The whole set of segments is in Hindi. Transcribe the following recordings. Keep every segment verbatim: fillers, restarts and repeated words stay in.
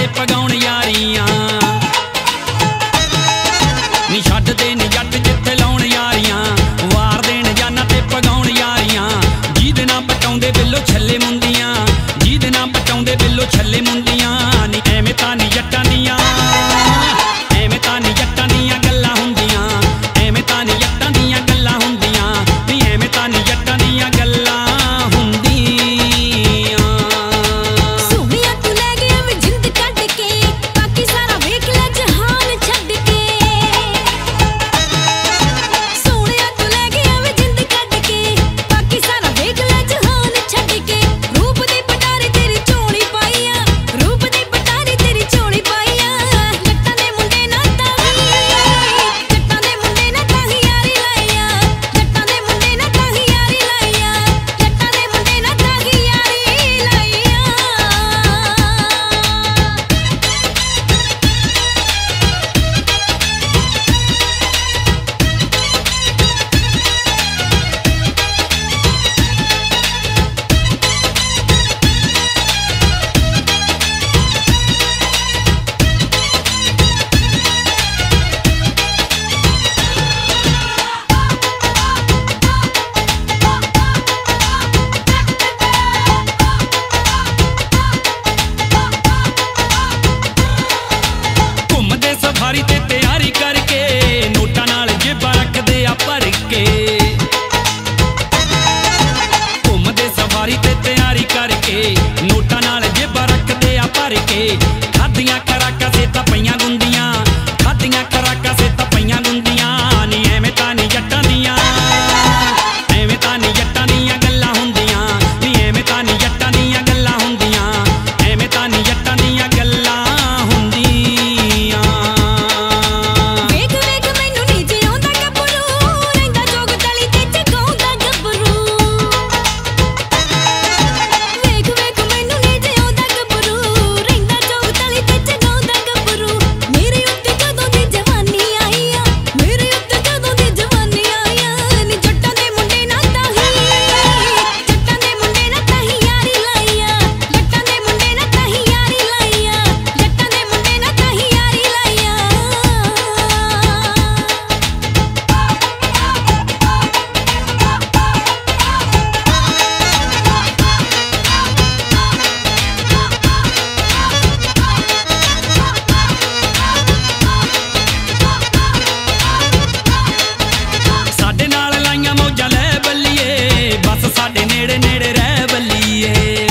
ते पगाउण यारियां नी छड्डदे नी जट जिथे लाउण यारियां वार देण जाना ते पगाउण यारियां जिहदे नाल पटाउंदे बिल्लो छल्ले मुंदियां जिहदे नाल पटाउंदे बिल्लो छल्ले मुंदियां नी एवें तां नी जट्टां दियां एवें तां नी जट्टां दियां गल्लां हुंदियां एवें तां नी जट्टां दियां गल्लां हुंदियां नी एवें तां नी जट्टां दियां गल्लां ते तैयारी करके नोटा नाल जेबा रखदे आ भर के घुमदे सफारी ते तैयारी करके नोटा नाल जेबा रखदे आ भर के खादियां खराकां से तां पईयां गुंदियां खादियां खराकां से तां पईयां गुंदियां नी एवें तां नी जट्टां दियां एवें तां नी जट्टां दियां गल्लां हुंदियां नी एवें तां नी जट्टां दियां गल्लां हुंदियां एवें तां नी जट्टां दियां गल्लां साडे नेड़े नेड़े रह बल्लिए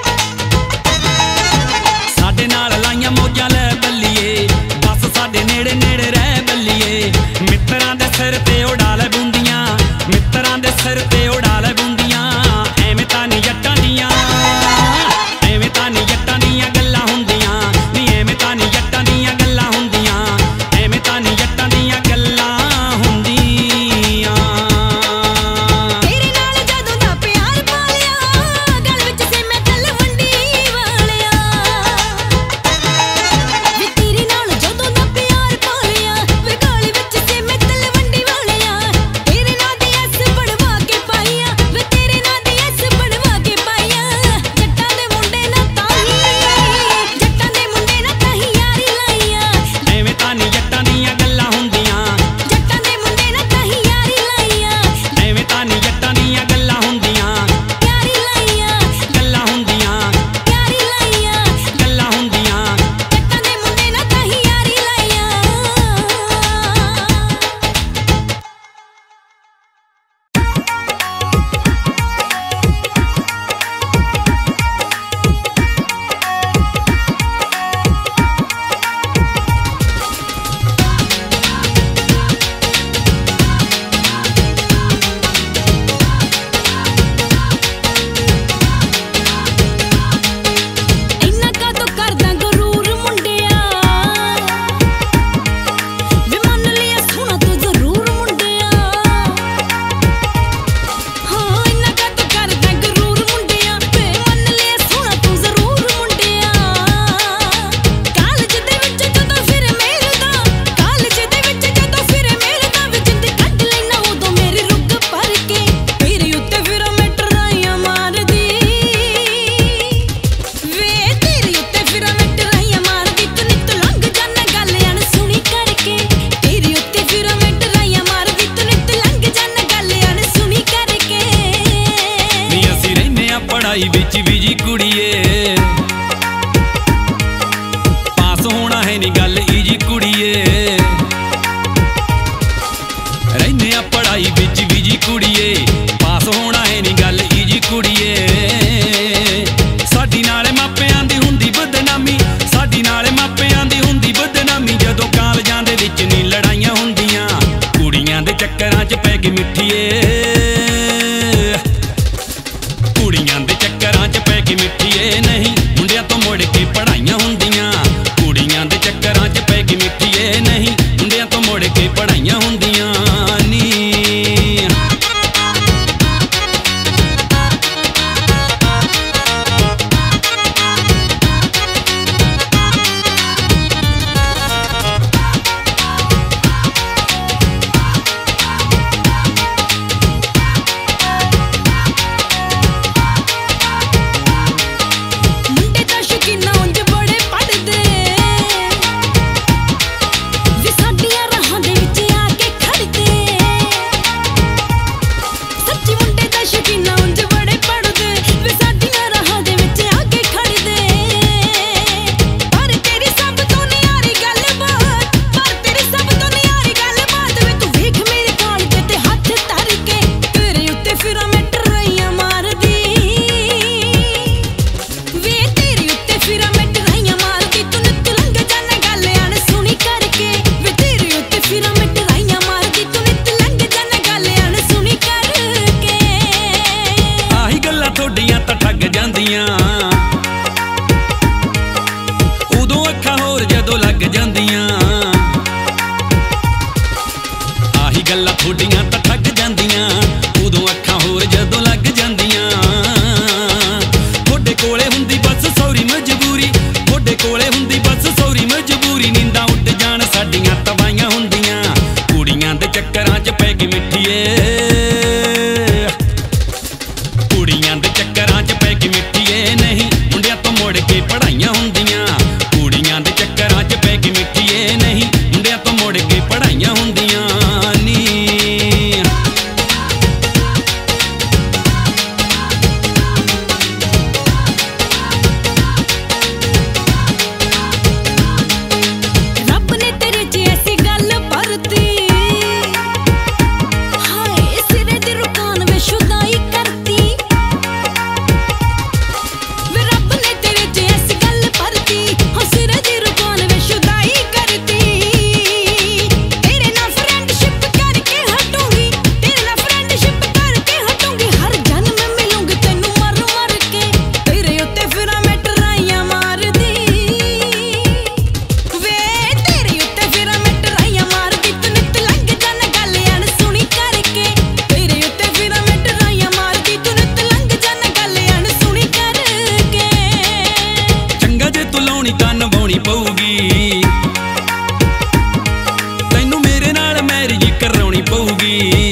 साडे नाल लाइयां मौजां लै बल्लिए बस साडे नेड़े नेड़े रह बल्लिए मित्तरां दे सिर ते उड़ा लै बूंदियां मित्तरां दे सिर ते उड़ा लै बूंदियां एवें तां नी जट्टां दियां एवें तां नी जट्टां दियां गल्लां हुंदियां नी एवें तां नी जट्टां दियां गल्लां हुंदियां एवें तां नी जट्टां दियां गल्लां हुंदियां तेरे नाल जदों दा प्यार पालिया वे गल विच से मैं तलवंडी वालिया पढ़ाई विच भी जी कुड़िए, पास होना है नी गल इजी कुड़िए, रहने आ पढ़ाई विच भी जी कुड़िए, पास होना है नी गल इजी कुड़िए। साडी नाले मापियां दी हुंदी बदनामी, साडी नाले मापियां दी हुंदी बदनामी, जदों कालजां दे विच नी लड़ाइयां हुंदियां, कुड़ियां दे चक्करां च पै के मिठीए, कुड़ियां दे चक्करां च पै के मिठीए, नहीं मुंडियां तो मुड़ के पढ़ाइयां हुंदियां, कुड़ियां दे चक्करां च पै के मिठीए, नहीं मुंडियां तो मुड़ के पढ़ाइयां हुंदियां नी। उदों अखां होर जदों लग जांदियां, आही गल्लां थोड़ियां तां ठग जांदियां, उदों अखां होर जदों लग जांदियां। थोड़े कोले हुंदी बस सौरी मजबूरी, थोड़े कोले हुंदी बस सौरी मजबूरी, नींदां उड़ जाण साडियां तवाइयां हुंदियां, कुड़ियां दे चक्करां च पै के मिठीए, कुड़ियां दे चक्करां च पै के मिठीए, नहीं मुंडियां तो मुड़ के पढ़ाइयां हुंदियां, कुड़ियां दे चक्करां च पै के मिठीए, नहीं मुंडियां तो मुड़ के पढ़ाइयां हुंदियां नी। रब ने तेरे च ऐसी गल भरती, हाय सिरे दी रुकान वे शुदाई करती, तैनू मेरे नाल मैरिज कराउणी पऊगी,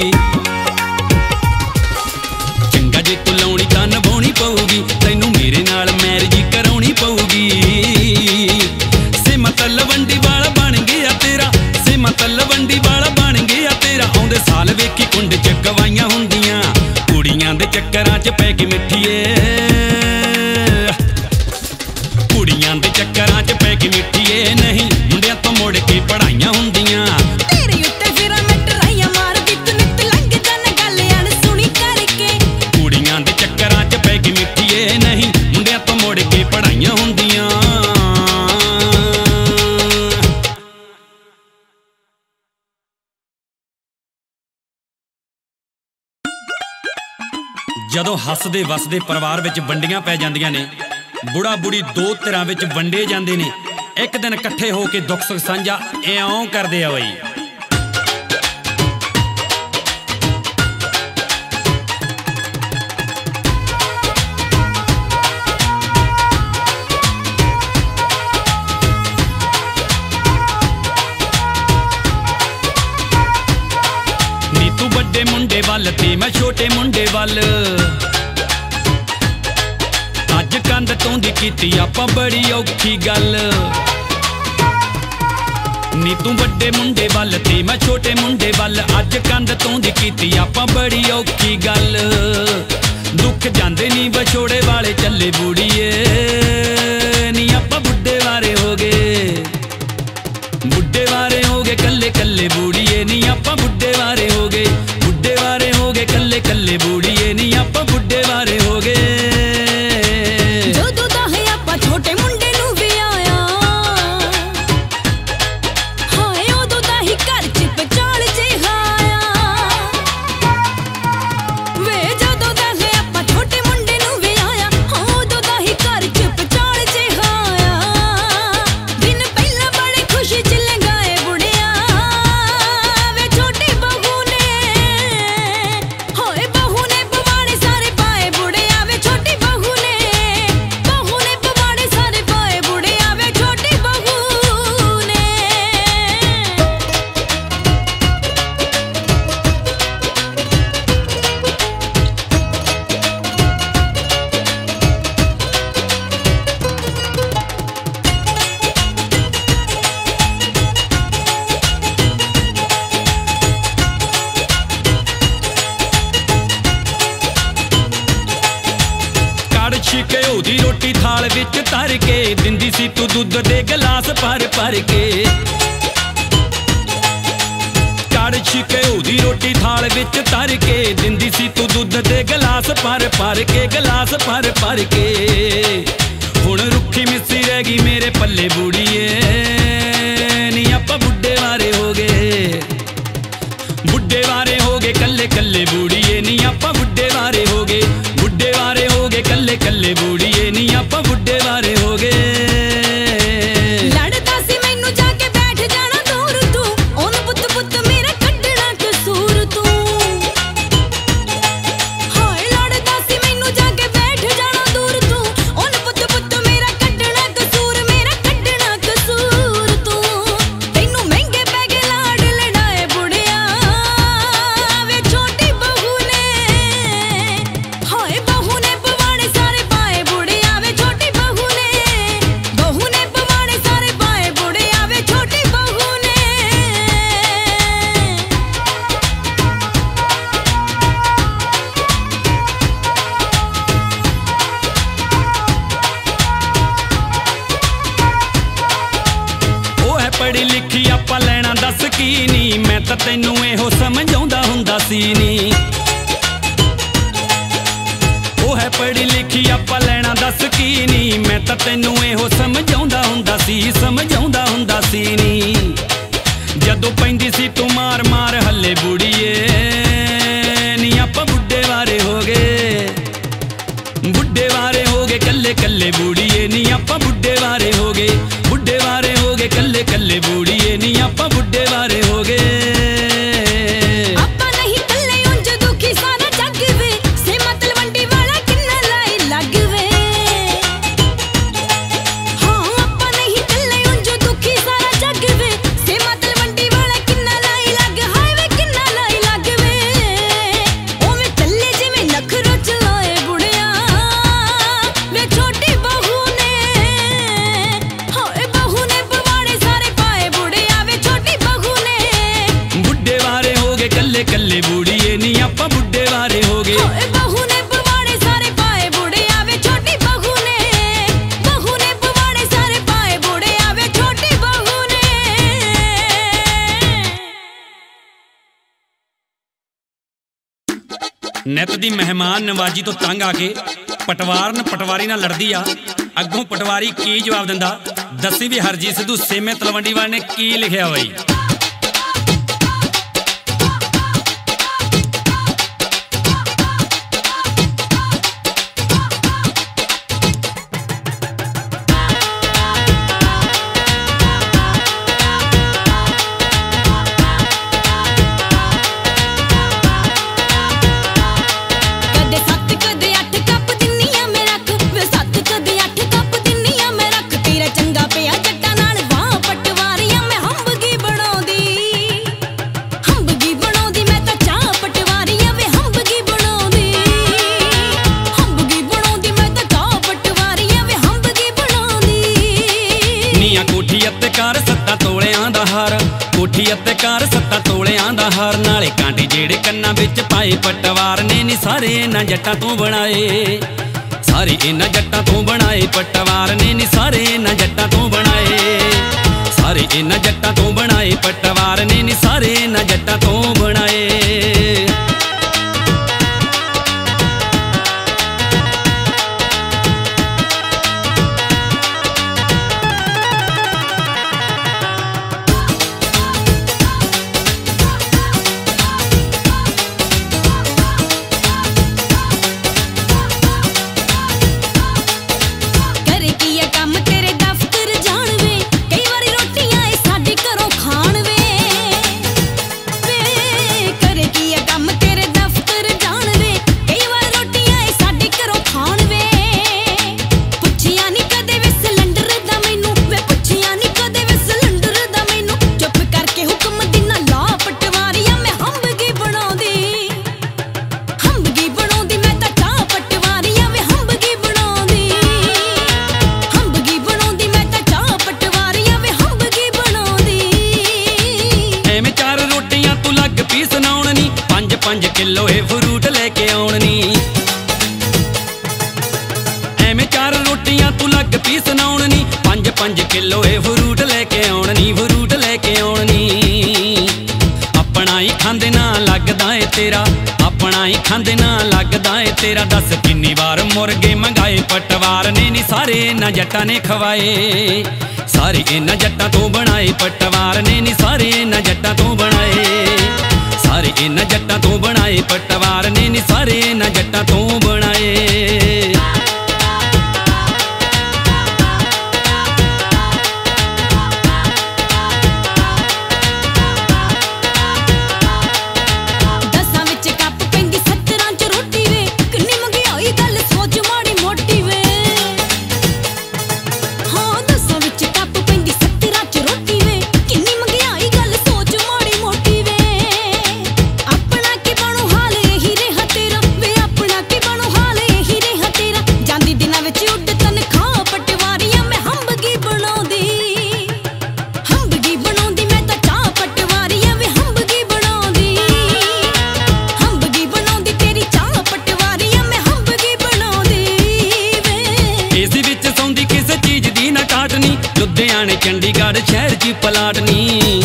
चंगा जे तू लाउणी तां निभाउणी पऊगी, तैनू मेरे नाल मैरिज कराउणी पऊगी। सिमा तलवंडी वाला बन गया तेरा, सिमा तलवंडी वाला बन गया तेरा, आउंदे साल वेखी कुंड च गवाइयां हुंदियां, कुड़ियां दे चक्करां च पै के मिठीए, कुड़ियां दे चक्करां च पै के मिठीए, नहीं मुंडियां तो मुड़ के पढ़ाइयां हुंदियां। तेरे उत्ते फिरां मैं टराइयां मारदी, तू नित लंघ जाना गल अणसुणी करके, कुड़ियां दे चक्करां च पै के मिठीए, नहीं मुंडियां तो मुड़ के पढ़ाइयां हुंदियां। जदों हसदे वसदे परिवार विच वंडियां पै जांदियां ने, बुढ़ा बुढ़ी दो धिरां विच वंडे जांदे ने, एक दिन इकट्ठे होके दुख सुख साझा इउं करदे आ बई। नी तू बड़े मुंडे वल ते मैं छोटे मुंडे वल, अज कंध तोंदी कीती आपां बड़ी औखी गल। नी तू बड़े मुंडे वल ते मैं छोटे मुंडे वल, अज कंध तोंदी कीती आपां बड़ी औखी गल। दुख जांदे नी विछोड़े कल्ले बूढ़ीए नी आपां बुड्ढे वारे हो गए, बुड्ढे वारे हो गए कल्ले कल्ले बूढ़ीए नी आपां बुड्ढे वारे हो गए, बुड्ढे वारे हो गए कल्ले कल्ले बूढ़ीए नी आपां बुड्ढे वारे हो गए। ਜਦੋਂ ਦਾ ਹੈ ਆਪਾਂ ਛੋਟੇ ਮੁੰਡੇ ਨੂੰ ਵਿਆਹਿਆ, ਹਾਏ ਉਦੋਂ ਦਾ ਹੀ ਘਰ ਚ ਪਚਾਲ ਜਿਹਾਇਆ ਵੇ, ਜਦੋਂ ਦਾ ਹੈ ਆਪਾਂ ਛੋਟੇ ਮੁੰਡੇ ਨੂੰ ਵਿਆਹਿਆ, ਹਾਂ ਉਦੋਂ ਦਾ ਹੀ ਘਰ ਚ ਪਚਾਲ ਜਿਹਾਇਆ। ਦਿਨ ਪਹਿਲਾਂ ਬੜੇ ਖੁਸ਼ੀ ਚ ਲੰਘਾਏ ਬੁੜਿਆ ਵੇ, ਛੋਟੀ ਬਹੂ ਨੇ ਹਾਏ ਬਹੂ ਨੇ ਪਵਾੜੇ ਸਾਰੇ ਪਾਏ ਬੁੜਿਆ ਵੇ, ਛੋਟੀ ਬਹੂ ਨੇ ਬਹੂ ਨੇ ਪਵਾੜੇ ਸਾਰੇ ਪਾਏ ਬੁੜਿਆ ਵੇ, ਛੋਟੀ ਬਹੂ ਨੇ। ਕੜਛੀ ਘਿਓ ਦੀ ਰੋਟੀ ਥਾਲ ਵਿੱਚ ਧਰ ਕੇ ਦਿੰਦੀ ਸੀ ਤੂੰ ਦੁੱਧ ਦੇ ਗਲਾਸ ਭਰ ਭਰ ਕੇ, ਕੜਛੀ ਘਿਓ ਦੀ ਰੋਟੀ ਥਾਲ ਵਿੱਚ ਧਰ ਕੇ ਦਿੰਦੀ ਸੀ ਤੂੰ ਦੁੱਧ ਦੇ ਗਲਾਸ ਭਰ ਭਰ ਕੇ, ਗਲਾਸ ਭਰ ਭਰ ਕੇ। ਹੁਣ ਰੁੱਖੀ ਮਿੱਸੀ ਰਹਿ ਗਈ ਮੇਰੇ ਪੱਲੇ ਬੂੜੀਏ ਨੀ ਆਪਾਂ ਬੁੱਢੇ ਵਾਰੇ ਹੋ ਗਏ, ਬੁੱਢੇ ਵਾਰੇ ਹੋ ਗਏ ਕੱਲੇ ਕੱਲੇ ਬੂੜੀਏ ਨੀ ਆਪਾਂ ਬੁੱਢੇ ਵਾਰੇ ਹੋ ਗਏ, ਬੁੱਢੇ ਵਾਰੇ ਹੋ ਗਏ ਕੱਲੇ ਕੱਲੇ ਬੂੜੀਏ ਨੀ ਆਪਾਂ ਬੁੱਢੇ ਵਾਰੇ ਹੋ ਗਏ। ਲੜਦਾ ਸੀ ਮੈਨੂੰ ਜਾ ਕੇ ਬੈਠ ਜਾਣਾ ਦੂਰ ਤੂੰ, ਉਹਨੂੰ ਪੁੱਤ ਪੁੱਤ ਮੇਰਾ ਕੱਢਣਾ ਕਸੂਰ ਤੂੰ, ਹਾਏ ਲੜਦਾ ਸੀ ਮੈਨੂੰ ਜਾ ਕੇ ਬੈਠ ਜਾਣਾ ਦੂਰ ਤੂੰ, ਉਹਨੂੰ ਪੁੱਤ ਪੁੱਤ ਮੇਰਾ ਕੱਢਣਾ ਕਸੂਰ, ਮੇਰਾ ਕੱਢਣਾ ਕਸੂਰ ਤੂੰ। ਤੈਨੂੰ ਮਹਿੰਗੇ ਪੈ ਗਏ ਲਾਡ ਲੜਾਏ ਬੁੜਿਆ ਵੇ, ਛੋਟੀ ਬਹੂ ਨੇ ਹਾਏ ਬਹੂ ਨੇ ਪਵਾੜੇ ਸਾਰੇ ਪਾਏ ਬੁੜਿਆ ਵੇ, ਛੋਟੀ ਬਹੂ ਨੇ ਬਹੂ ਨੇ ਪਵਾੜੇ ਸਾਰੇ ਪਾਏ ਬੁੜਿਆ ਵੇ, ਛੋਟੀ ਬਹੂ ਨੇ। ਉਹ ਹੈ ਪੜ੍ਹੀ ਲਿਖੀ ਆਪਾਂ ਲੈਣਾ ਦੱਸ ਕੀ ਨੀ, ਮੈਂ ਤਾਂ ਤੈਨੂੰ ਇਹੋ ਸਮਝਾਉਂਦਾ ਹੁੰਦਾ ਸੀ ਨੀ। ਉਹ ਹੈ ਪੜ੍ਹੀ ਲਿਖੀ ਆਪਾਂ ਲੈਣਾ ਦੱਸ ਕੀ ਨੀ, ਮੈਂ ਤਾਂ ਤੈਨੂੰ ਇਹੋ ਸਮਝਾਉਂਦਾ ਹੁੰਦਾ ਸੀ, ਸਮਝਾਉਂਦਾ ਹੁੰਦਾ ਸੀ ਨੀ। ਜਦੋਂ ਪੈਂਦੀ ਸੀ ਤੂੰ ਮਾਰ ਮਾਰ ਹੱਲੇ ਬੁੜੀਏ ਨੀ ਆਪਾਂ ਬੁੱਢੇ ਵਾਰੇ ਹੋ ਗਏ, ਬੁੱਢੇ ਵਾਰੇ ਹੋ ਗਏ ਕੱਲੇ ਕੱਲੇ ਬੂੜੀਏ ਨੀ ਆਪਾਂ ਬੁੱਢੇ ਵਾਰੇ ਹੋ ਗਏ, ਬੁੱਢੇ ਵਾਰੇ ਹੋ ਗਏ ਕੱਲੇ ਕੱਲੇ ਬੂੜੀਏ ਨੀ ਆਪਾਂ ਬੁੱਢੇ ਵਾਰੇ ਹੋ ਗਏ। ਆਪਾਂ ਨਹੀਂ ਕੱਲੇ ਉਂਝ ਦੁਖੀ ਸਾਰਾ ਜੱਗ ਵੇ, ਸੇਮਾ ਤਲਵੰਡੀ ਵਾਲਾ ਕਿੰਨਾ ਲਾਈ ਲੱਗ ਵੇ, ਹਾਂ ਆਪਾਂ ਨਹੀਂ ਕੱਲੇ ਉਂਝ ਦੁਖੀ ਸਾਰਾ ਜੱਗ ਵੇ, ਸੇਮਾ ਤਲਵੰਡੀ ਵਾਲਾ ਕਿੰਨਾ ਲਾਈ ਲੱਗ, ਹਾਏ ਵੇ ਕਿੰਨਾ ਲਾਈ ਲੱਗ ਵੇ। ਉਵੇਂ ਚੱਲੇ ਜਿਵੇਂ ਨਖਰੋ ਚਲਾਏ ਬੁੜਿਆ ਵੇ, ਛੋਟੀ ਬਹੂ ਨੇ ਹਾਏ ਬਹੂ ਨੇ ਪਵਾੜੇ ਸਾਰੇ ਪਾਏ ਬੁੜਿਆ ਵੇ, ਛੋਟੀ ਬਹੂ ਨੇ ਬੁੱਢੇ ਵਾਰੇ ਹੋ ਗਏ ਕੱਲੇ ਕੱਲੇ ਬੂੜੀਏ ਨੀ ਆਪਾਂ ਬੁੱਢੇ ਵਾਰੇ ਹੋ ਗਏ, ਹਾਏ ਬਹੂ ਨੇ ਪਵਾੜੇ ਸਾਰੇ ਪਾਏ ਬੁੜਿਆ ਵੇ, ਛੋਟੀ ਬਹੂ ਨੇ ਬਹੂ ਨੇ ਪਵਾੜੇ ਸਾਰੇ ਪਾਏ ਬੁੜਿਆ ਵੇ, ਛੋਟੀ ਬਹੂ ਨੇ। ਨਿੱਤ ਦੀ ਮਹਿਮਾਨ ਨਵਾਜੀ ਤੋਂ ਤੰਗ ਆ ਕੇ ਪਟਵਾਰਨ ਪਟਵਾਰੀ ਨਾਲ ਲੜਦੀ ਆ, ਅੱਗੋਂ ਪਟਵਾਰੀ ਕੀ ਜਵਾਬ ਦਿੰਦਾ ਦੱਸੀ ਵੀ ਹਰਜੀਤ ਸਿੱਧੂ ਸੇਮੇ ਤਲਵੰਡੀ ਵਾਲੇ ਨੇ ਕੀ ਲਿਖਿਆ ਬਈ। ਕਦੇ ਸੱਤ ਕਦੇ ਅੱਠ ਕੱਪ ਦਿੰਨੀ ਆ ਮੈਂ ਰੱਖ ਵੇ, ਸੱਤ ਕਦੇ ਅੱਠ ਕੱਪ ਦਿੰਨੀ ਆ ਮੈਂ ਰੱਖ, ਤੇਰਾ ਚੰਗਾ ਪਿਆ ਜੱਟਾਂ ਨਾਲ ਵਾਹ ਪਟਵਾਰੀਆਂ ਮੈਂ ਹੰਬਗੀ ਬਣਾਉਂਦੀ, ਹੰਬਗੀ ਬਣਾਉਂਦੀ ਮੈਂ ਤਾਂ ਚਾਹ ਪਟਵਾਰੀਆਂ ਵੇ, ਹੰਬਗੀ ਬਣਾਉਂਦੀ, ਹੰਬਗੀ ਬਣਾਉਂਦੀ ਮੈਂ ਤਾਂ ਚਾਹ ਪਟਵਾਰੀਆਂ ਵੇ, ਹੰਬਗੀ ਬਣਾਉਂਦੀ। ਨੀਆਂ ਕੋਠੀ ਅਤੇ ਕਾਰ ਸੱਤਾਂ ਤੋਲਿਆਂ ਦਾ ਹਾਰ, ਕੋਠੀ ਅਤੇ ਕਾਰ ਸੱਤਾਂ ਤੋਲਿਆਂ ਦਾ ਹਾਰ, ਨਾਲੇ ਕਾਂਟੇ ਜਿਹੜੇ ਕੰਨਾਂ ਵਿੱਚ ਪਾਏ ਪਟਵਾਰ ਨੇ ਨੀ ਸਾਰੇ ਇਹਨਾਂ ਜੱਟਾਂ ਤੋਂ ਬਣਾਏ, सारे इन्हां जट्टां तो बनाए पटवार ने नी सारे इन्हां जट्टां तो बनाए सारे इन्हां जट्टां तो बनाए पटवार ने नी सारे इन्हां जट्टां तो बनाए पंज किलो ए फ्रूट लेके आउणनी एवें चार रोटियां तू लग पी सुनाउणनी पंज पंज किलो ए फ्रूट लेके आउणनी फ्रूट लेके आउणनी अपना ही खांदे ना लगदा ए तेरा अपना ही खांदे ना लगदा ए तेरा दस किन्नी बार मुर्गे मंगाए पटवार ने नी सारे इन्हां जट्टां ने खवाए सारे इन्हां जट्टां तो बनाए पटवार ने नी सारे इन्हां जट्टां तो बनाए सारे इन्हां जट्टां तो बनाए पटवार ने नी सारे इन्हां जट्टां तो बनाए दसां विच कप पैंदी सत्तरां च रोटी वे किन्नी मंगियाई गल सोच माड़ी मोटी वे हाँ दसां विच कप पैंदी सत्तरां च रोटी वे किन्नी मंगियाई गल सोच माड़ी मोटी वे लुधियाने चंडीगढ़ शहर च पलाटनी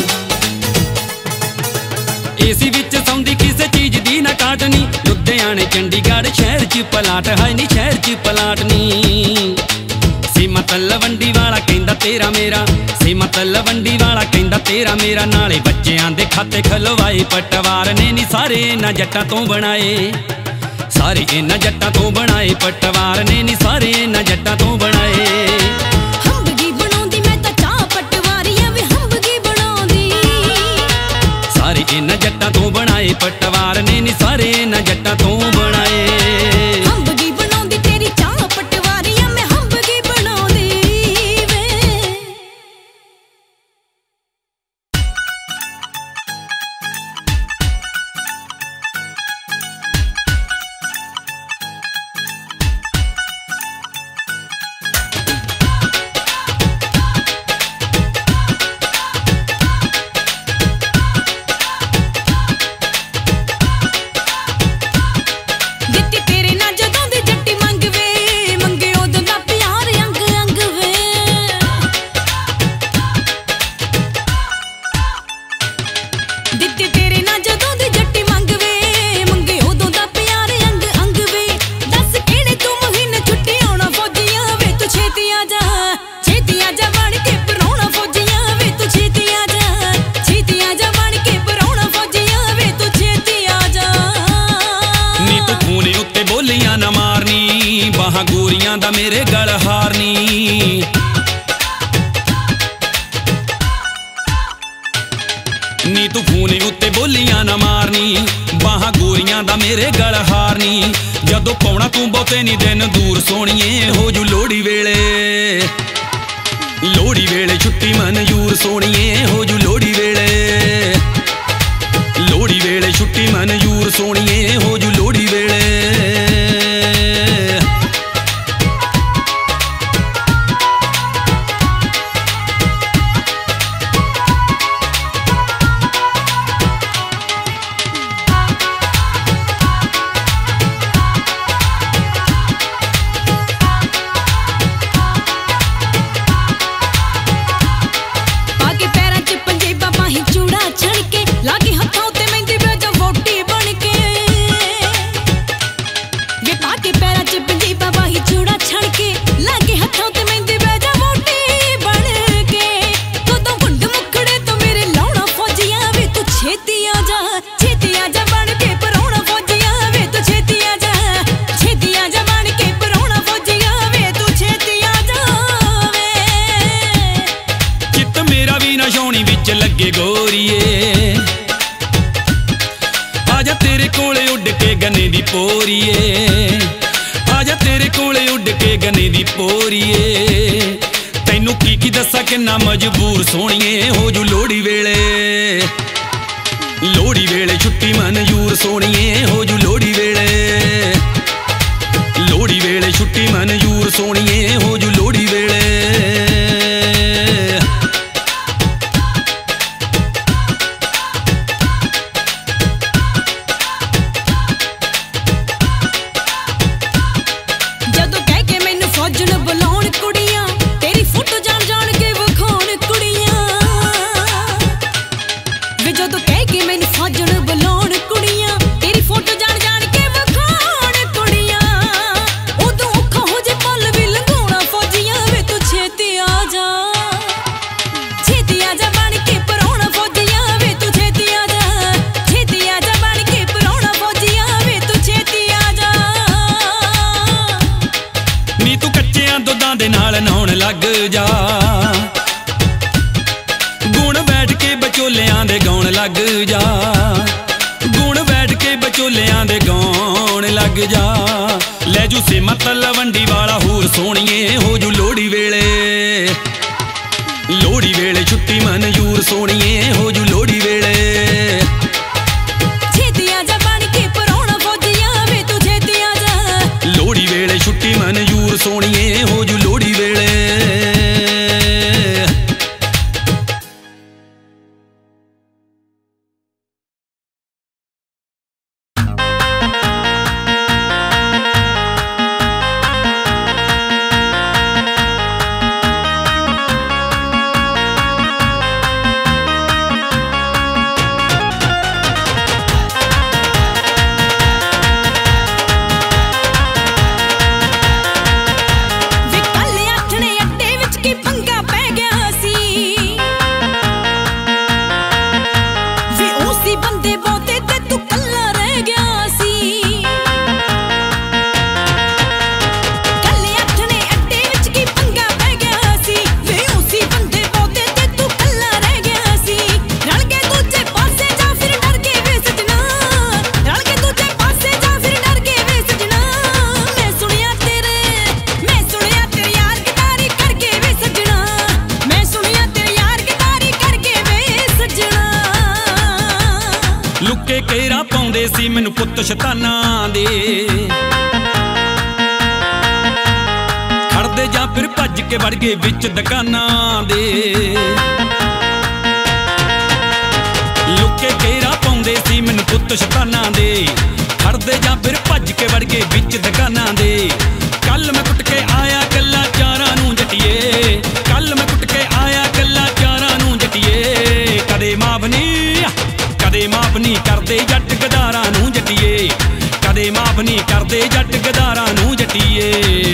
एसी विच सौंदी किसे चीज दी ना काटनी लुधियाने चंडीगढ़ शहर च पलाट है नी शहर च पलाटनी सीमा तलवंडी वाला कहंदा तेरा मेरा सीमा तलवंडी वाला कहंदा तेरा मेरा नाले बच्चियां दे खाते खलवाए पटवार ने नी सारे इन्हां जट्टां तो बनाए सारे इन्हां जट्टां तो बनाए पटवार ने नी सारे इन्हां जट्टां तो बनाए सारे इन्हां जट्टां तो बनाए पटवार ने नी सारे इन्हां जट्टां तो बनाए हंबगी बनाउंदी तेरी चाह पटवारिया मैं हंबगी बनाउंदी वे गोरियां दा मेरे गल हारनी नी तू खूने उत्ते बोलियां ना मारनी बाहां गोरियां दा मेरे गल हारनी जदों पाउणा तू बहुते नी दिन दूर सोहणीए हो जू लोहड़ी वेले लोहड़ी वेले छुट्टी मनजूर सोहणीए हो जू लोहड़ी वेले लोहड़ी वेले छुट्टी मनजूर सोहणीए हो जू लोहड़ी वेले कोले उड़ के गने दी पोरीए, आजा तेरे कोले उड़ के गने दी पोरीए। तैनू की की दसा किन्ना मजबूर सोहणीए हो जू लोहड़ी वेले, लोहड़ी वेले छुट्टी मनजूर सोहणीए हो जू लोहड़ी वेले, लोहड़ी वेले छुट्टी मनजूर सोहणीए हो जू लोहड़ी वेले। लग जा गुण बैठ के बचोलियां दे गाउण लग जा, गुण बैठ के बचोलियां दे गाउण लग जा। लै जू से मतलब वंडी वाला होर सोहणीए हो जू लोहड़ी वेले, लोहड़ी वेले छुट्टी मनजूर सोहणीए हो जू लोहड़ी वेले। लोहड़ी वेले छुट्टी मनजूर सोहणीए हो जू लोहड़ी वेले। मैनू पुत शताना दे खड़दे जा फिर भज के वड़ गए विच दुकाना दे, लुके घेरा पाउंदे सी मैनू पुत शताना दे खड़दे जा फिर भज के वड़ गए विच दुकाना दे। कल मैं कुट के आया कल्ला चारां नूं जटिए, कल मैं कुट के आया कल्ला चारां नूं जटिए। कदे माफ नी कदे माफ नी करदे जट गदारां नूं जटिए, कदे माफ नी करदे जट गदारां नूं जटिए।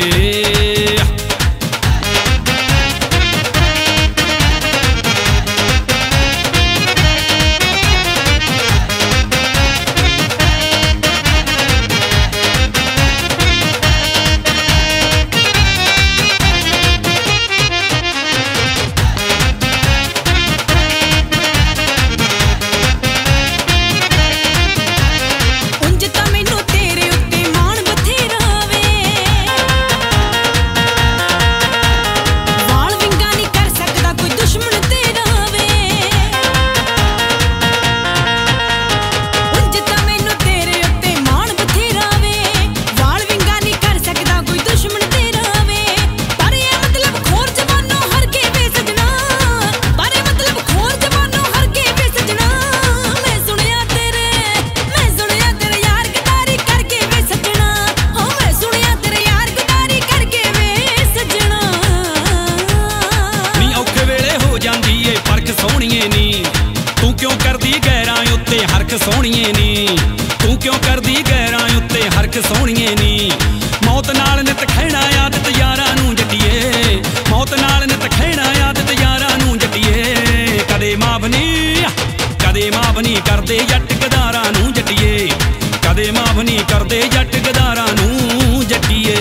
सोहणीए नी तू क्यों करदी गैरां उत्ते हरख सोहणीए नी। मौत नाल नित खैणा आदत यारां नूं जटिए, मौत नाल नित खैणा आदत यारां नूं जटिए। कदे माफ नी कदे माफ नी करदे जट गदारां नूं जटिए, कदे माफ नी करदे जट गदारां नूं जटिए।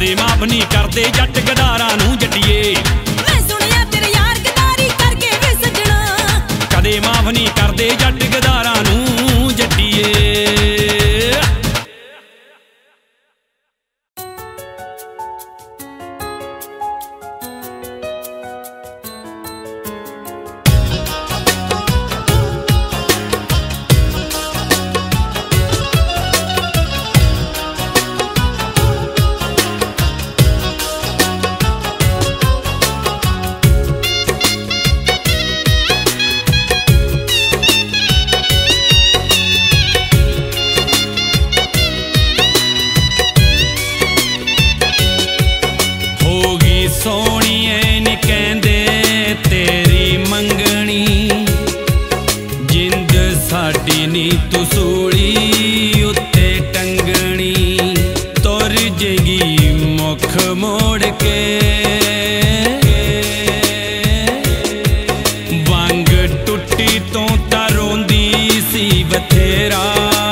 कदे माफ नहीं करते जट गदारां नूं जट्टिए। मैं सुनिया तेरे यार गदारी करके वे सजना, कदे माफ नहीं करते जट गदारां नूं जट्टिए। सोनिए नी कहंदे तेरी मंगनी, जिंद साडी नी तू सूली उत्ते टंगनी। तुर जेगी मुख मोड़ के वंग टुटी तो तारोंदी सी बथेरा,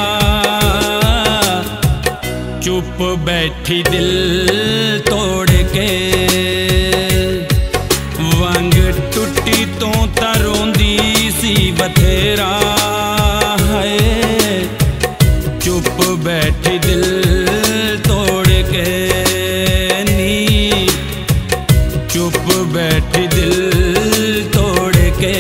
चुप बैठी दिल तोड़ के। वंग टुटी तो तारोंदी सी बथेरा है, चुप बैठी दिल तोड़ के नी, चुप बैठी दिल तोड़ के।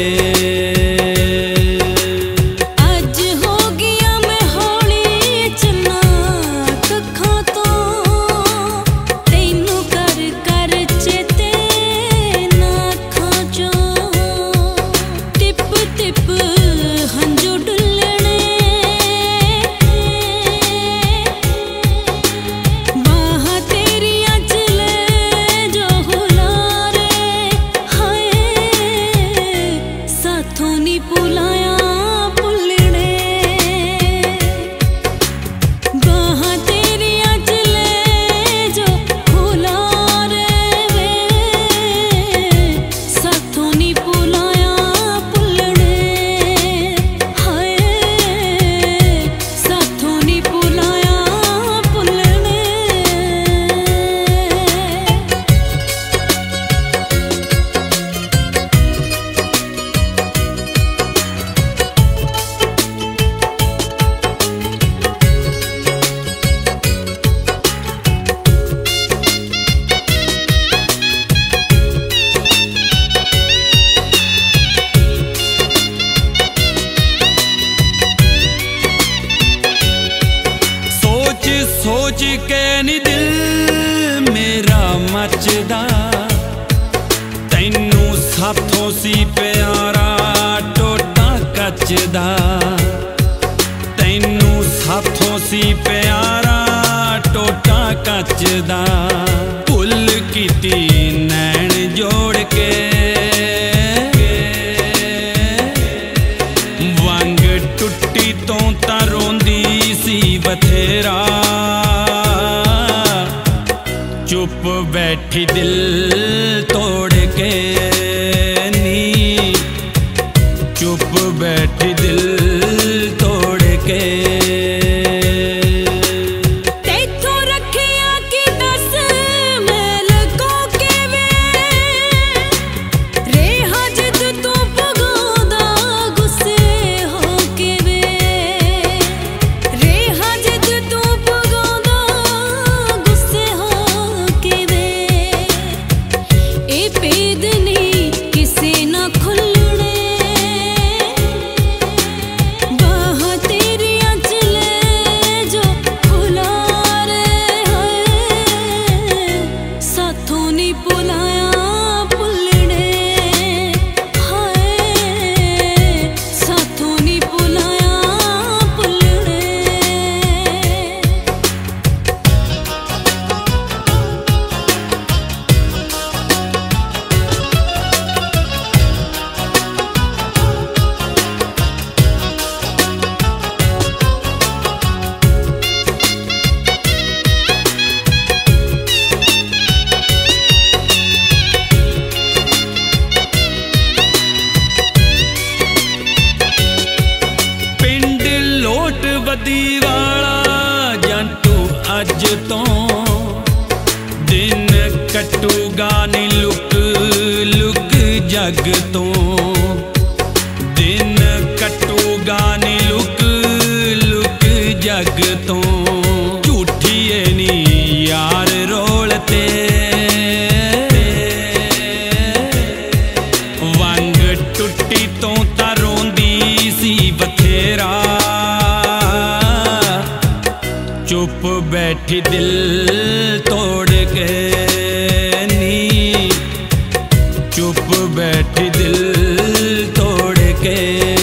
सोच के नी दिल मेरा मचदा, तैनू साथों सी प्यारा टोटा कचदा। तैनू साथों सी प्यारा टोटा कचदा। भुल कीती नैन जोड़ के वंग टुटी तो तारोंदी सी बथेरा, चुप बैठी दिल तोड़ के नी, चुप बैठी दिल तोड़ के। तेथों रखिया की दस मैल को के वे, रेहा जिद तू भगोदा गुस्से हो के वे, रेहा जिद तू भगोदा गुस्से हो के वे। ए पेद नी किस जग तो दिन कटूगा नी लुक लुक जग तो झूठी नी यार रोलते वंग टुटी तो तारोंदी सी बथेरा चुप बैठी दिल तोड़ के नी चुप बैठी दिल तोड़ के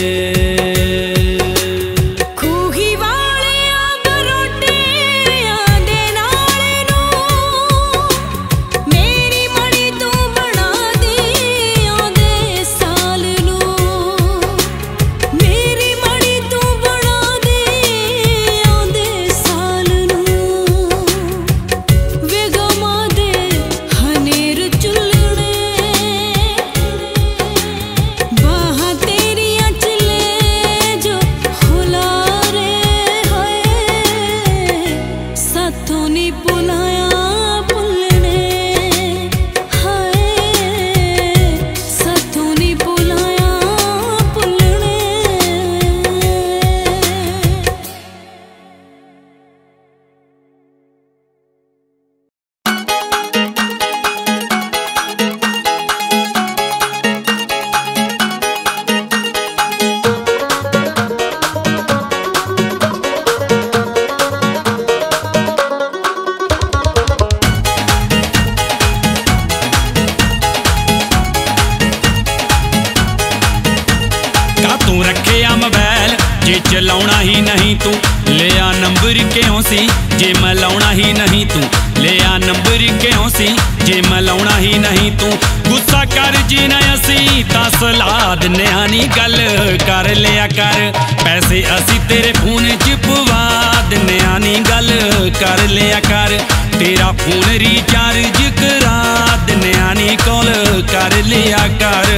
तू रखे आ मोबाइल जे चलाउना ही नहीं तू ले आ नंबर क्यों सी जे मिलाउना ही नहीं तू ले आ नंबर क्यों सी जे मिलाउना ही नहीं तू गुस्सा कर जी न असी ता सलाद न्यानी गल कर लिया कर पैसे असी तेरे फोन च पवा न्यानी गल कर लिया कर तेरा फोन रिचार्ज करा न्यानी कॉल कर लिया कर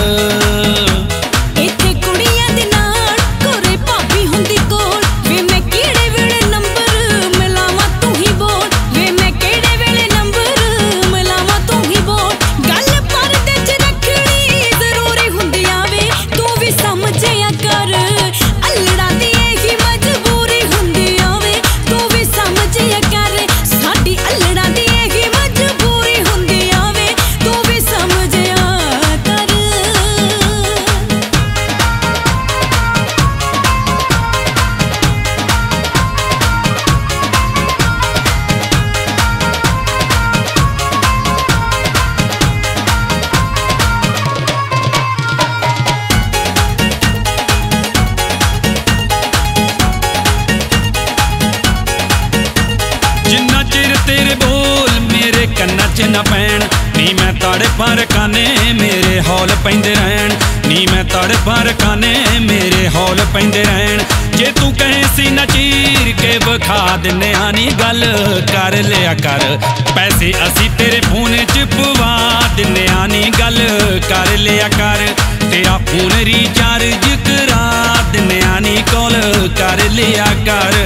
कन्ना च न पैण नी मैं तड़ पर काने मेरे हौल पैंदे रहन नी मैं तड़ पर काने मेरे हौल पैंदे रहन जे तू कहे सी न चीर के बखा दिने आनी गल कर लिया कर पैसे असी तेरे फोन च पवा दिने आनी गल कर लिया कर तेरा फोन रिचार्ज करा दिने आनी कॉल कर लिया कर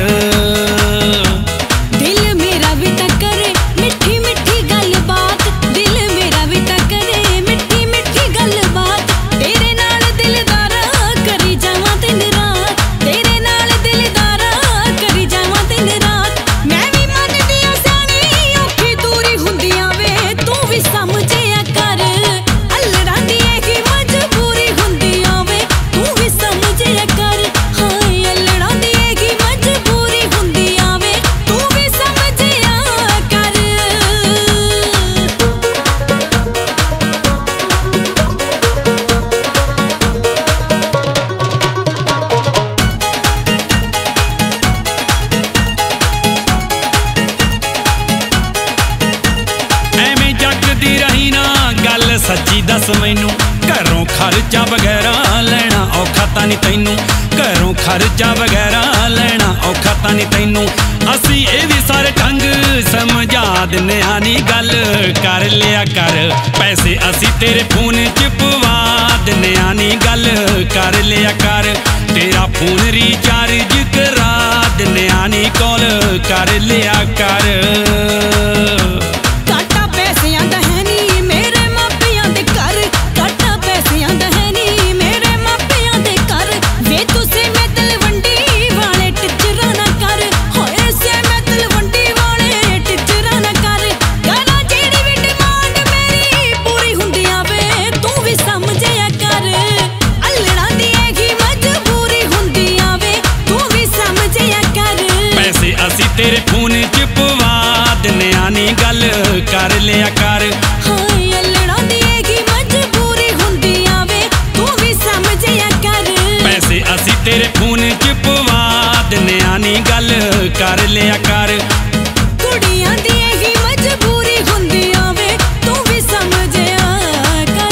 सच्ची दस मैनू घरों खर्चा वगैरा लेना औखा तां नहीं तैनू घरों खर्चा वगैरा लेना औखा तां नहीं तैनू असी ये भी सारे ढंग समझा दिने आनी गल कर लिया कर पैसे असी तेरे फोन च पवा दिने आनी गल कर लिया कर तेरा फोन रिचार्ज करा दिने आनी कॉल कर लिया कर घाटा पैसियां दा है नी मेरे मापियां दे घर घाटा कर लिया कर। हाय अल्लड़ां दी की मजबूरी हुंदी आवे तू भी समझिया कर। पैसे असी तेरे खून च पवा दिन्ने आ नी गल कर लिया कर। कुड़ियां दी की मजबूरी हुंदी आवे तू भी समझिया कर।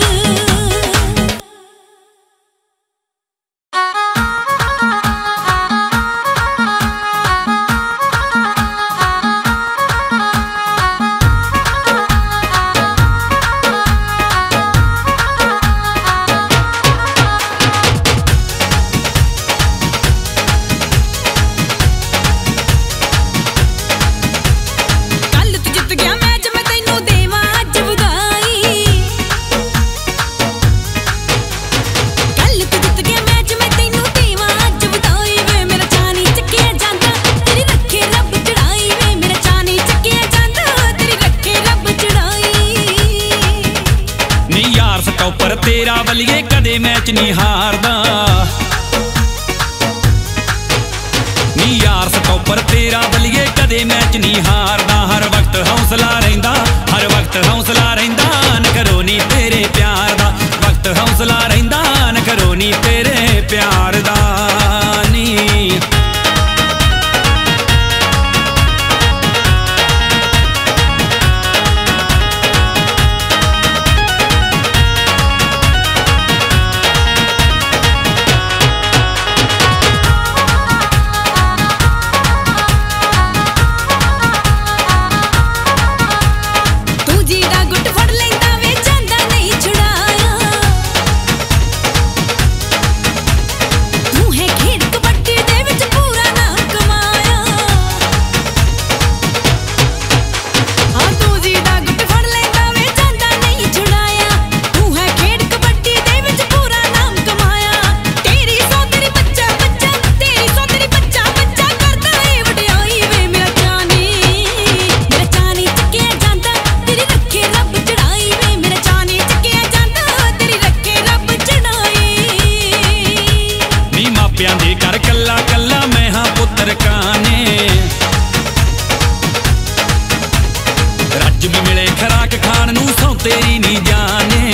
तेरा बलिए कदे मैच नहीं हारदा नी यार स्टॉपर तेरा बलिए कदे मैच नहीं हारदा। हर वक्त हौसला रहिंदा हर वक्त हौसला रहिंदा न करो नी तेरे प्यार दा। वक्त हौसला रहिंदा न करो नी तेरे प्यार दा नी। तेरी नहीं जाने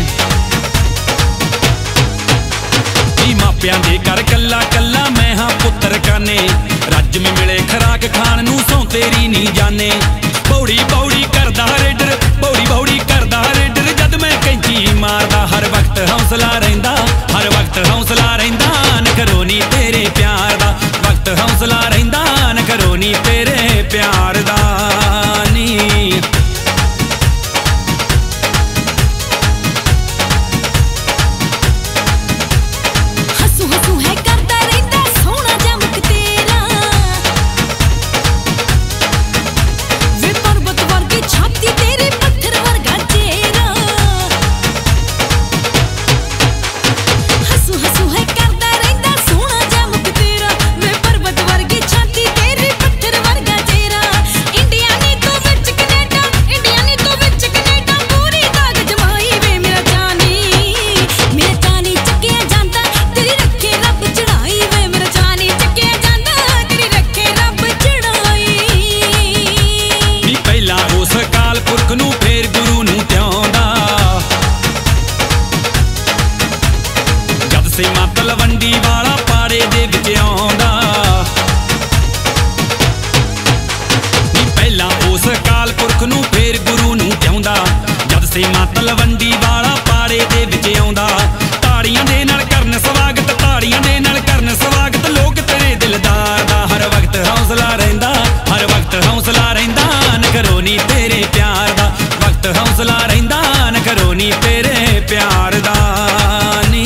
मापियां दे कर कला कला मैं हाँ पुत्र काने। रज में मिले खराक खान नू सौ तेरी नहीं जाने। बौड़ी बौड़ी करदा रेडर बौड़ी बौड़ी करदा रेडर जद मैं कैंची मारदा। हर वक्त हौसला रहिंदा हर वक्त हौसला रहिंदा न करो नी तेरे प्यार दा। वक्त हौसला रहिंदा न करो नी तेरे प्यार दा नी। तलवंडी वाला पारे दे विच आउंदा पहला उस काल पुरख नू फेर गुरु नू चाहुंदा। जद सेमा तलवंडी वाला पारे दे विच आउंदा। ताड़ियां दे नाल करन स्वागत ताड़ियां दे नाल करन स्वागत लोक तेरे दिलदार दा। हर वक्त हौसला रहिंदा हर वक्त हौसला रहिंदा न करो नी तेरे प्यार दा। वक्त हौसला रहिंदा न करो नी तेरे प्यार दा नी।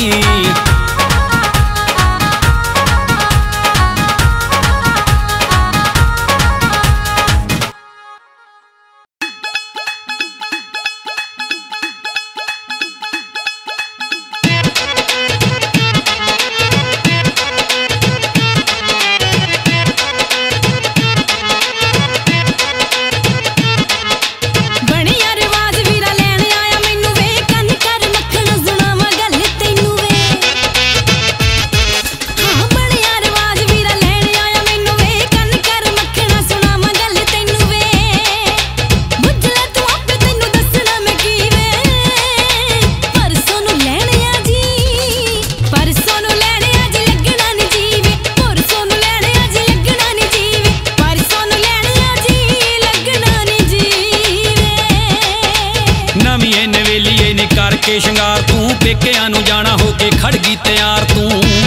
के शंगार तू पेकिਆਂ ਨੂੰ जाना हो के खड़ गई तैयार तू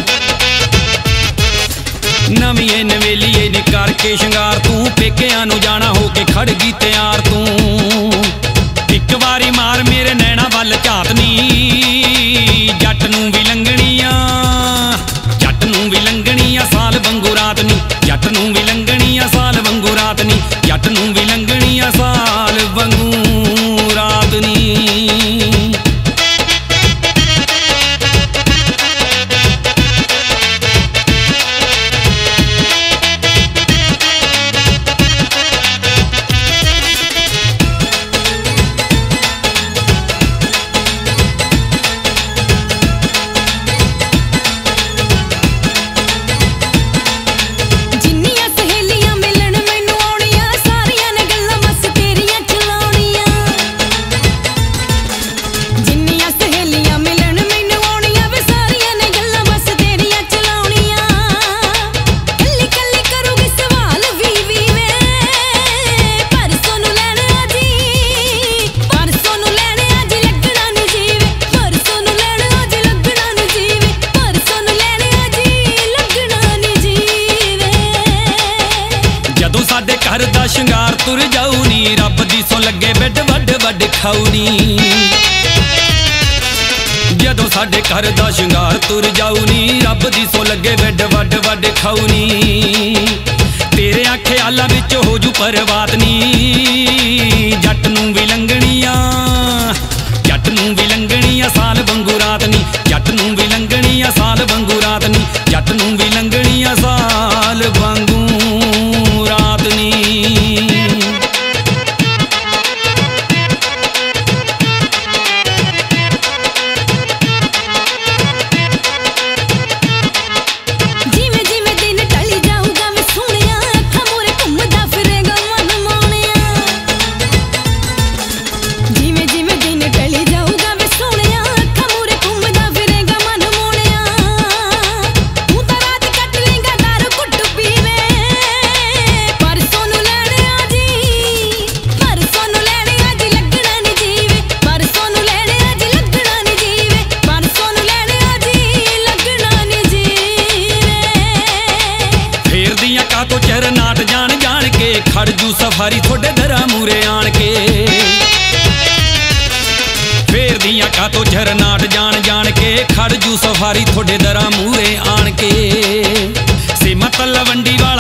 नवीए नवेलीए ने करके शंगार तू पेकिਆਂ ਨੂੰ जाना हो के खड़ गई तैयार तू एक बारी मार मेरे नैना वल झातनी जट नूं भी लंघणीआं जट नूं भी लंघणीआं साल वांगू रात नी जट नूं भी लंघणीआं साल वांगू रात नी जट नूं भी लंघणीआं साल वांगू रात नी घर दा शंगार तुर जाऊ नी रब दी सो लगे बेड वड वड खाऊ नी जदों साडे घर दा शंगार तुर जाऊ नी रब दी सो लगे बेड वड वड खाऊ नी तेरे ख्यालां विच हो जू परवात नी जट नूं भी लंघणीआं जट नूं भी लंघणीआं साल वांगू रात नी जट नूं भी लंघणीआं साल वांगू रात नी जट नूं भी लंघणीआं साल वांगू रात नी नाट जान जान के खड़ जू सफारी थोड़े दरा मूरे आन के फेर दियां का तो झर नाट जान जान के खड़ जू सफारी थोड़े दरा मूरे आन के सिमत लवंडी वाले